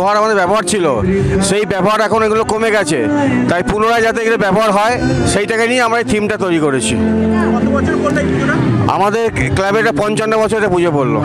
ব্যবহার আমাদের ব্যবহার ছিল, সেই ব্যবহার এখন এগুলো কমে গেছে, তাই পুনরায় যাতে এগুলো ব্যবহার হয় সেইটাকে নিয়ে আমরা এই থিমটা তৈরি করেছি। আমাদের ক্লাবে এটা 55 বছরে পুজো পড়লো।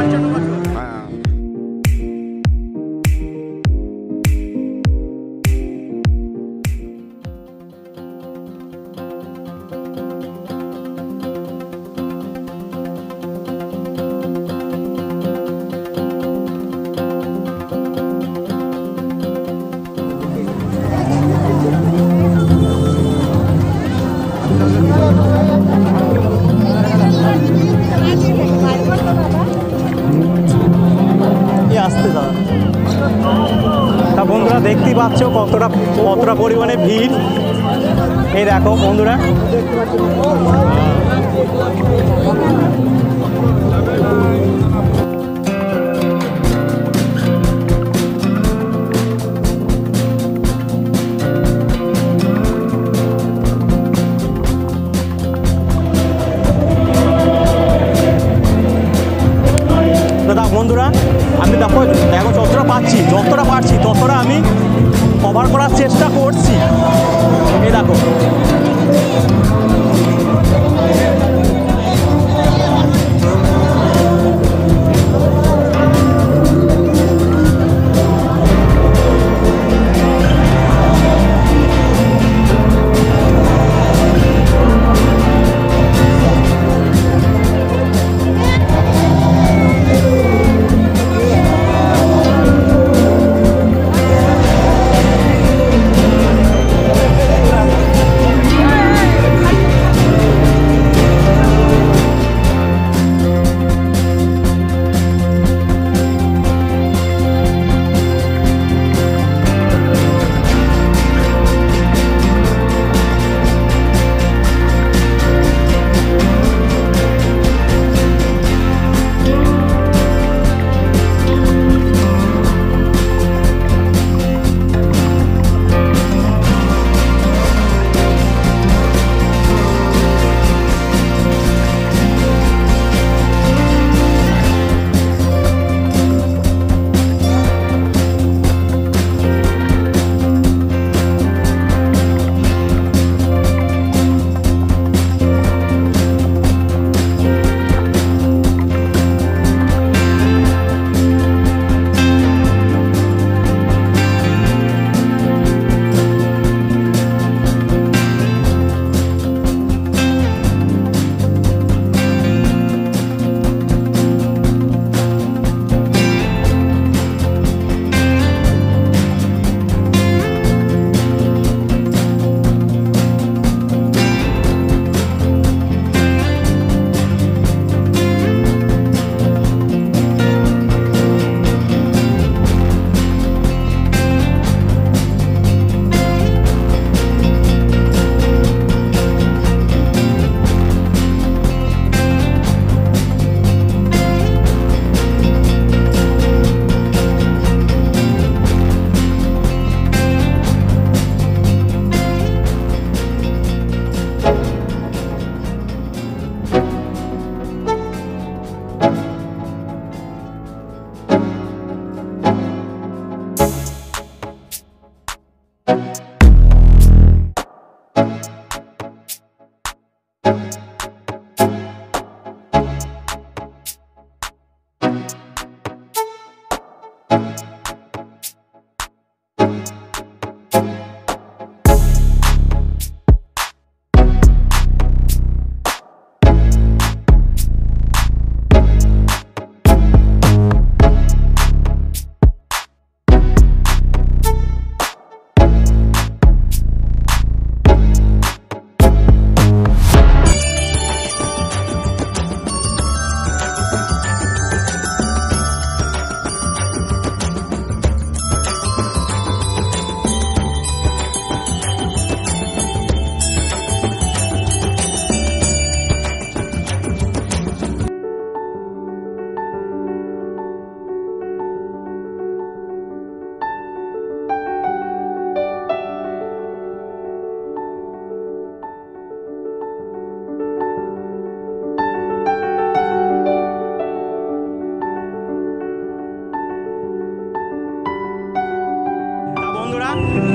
আসতে দাদা তা বন্ধুরা দেখতেই পাচ্ছ কতটা পরিমাণে ভিড়। এই দেখো বন্ধুরা, বন্ধুরা আমি দেখো যতটা পারছি ততটা আমি কভার করার চেষ্টা করছি। এই দেখো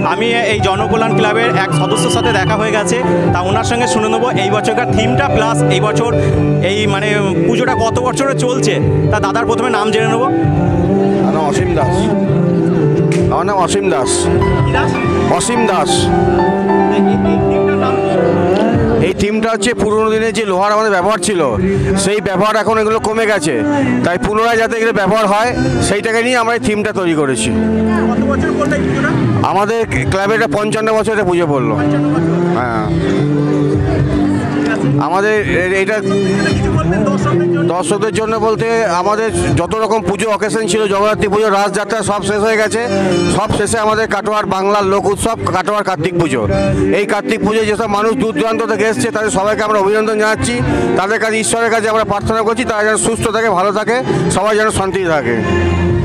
আমি এই জনকল্যাণ ক্লাবের এক সদস্যর সাথে দেখা হয়ে গেছে, তা ওনার সঙ্গে শুনে নেবো এই বছরকার থিমটা, প্লাস এই বছর এই মানে পুজোটা কত বছরে চলছে। তা দাদার প্রথমে নাম জেনে নেবো। আমার নাম অসীম দাস। আমার নাম অসীম দাস। অসীম দাস। এই থিমটা হচ্ছে পুরোনো দিনে যে লোহার আমাদের ব্যবহার ছিল, সেই ব্যবহার এখন এগুলো কমে গেছে, তাই পুনরায় যাতে এগুলো ব্যবহার হয় সেইটাকে নিয়ে আমরা এই থিমটা তৈরি করেছি। আমাদের ক্লাবে এটা 55 বছরে পুজো পড়লো। হ্যাঁ, আমাদের এটা দর্শকদের জন্য বলতে আমাদের যত রকম পুজো অকেশন ছিল, জগদ্ধাত্রী পুজো, রাসযাত্রা সব শেষ হয়ে গেছে। সব শেষে আমাদের কাটোয়ার বাংলার লোক উৎসব কাটোয়ার কার্তিক পুজো। এই কার্তিক পুজোয় যেসব মানুষ দূর দূরান্ত থেকে এসছে তাদের সবাইকে আমরা অভিনন্দন জানাচ্ছি। তাদের কাছে ঈশ্বরের কাছে আমরা প্রার্থনা করছি তারা যেন সুস্থ থাকে, ভালো থাকে, সবাই যেন শান্তি থাকে।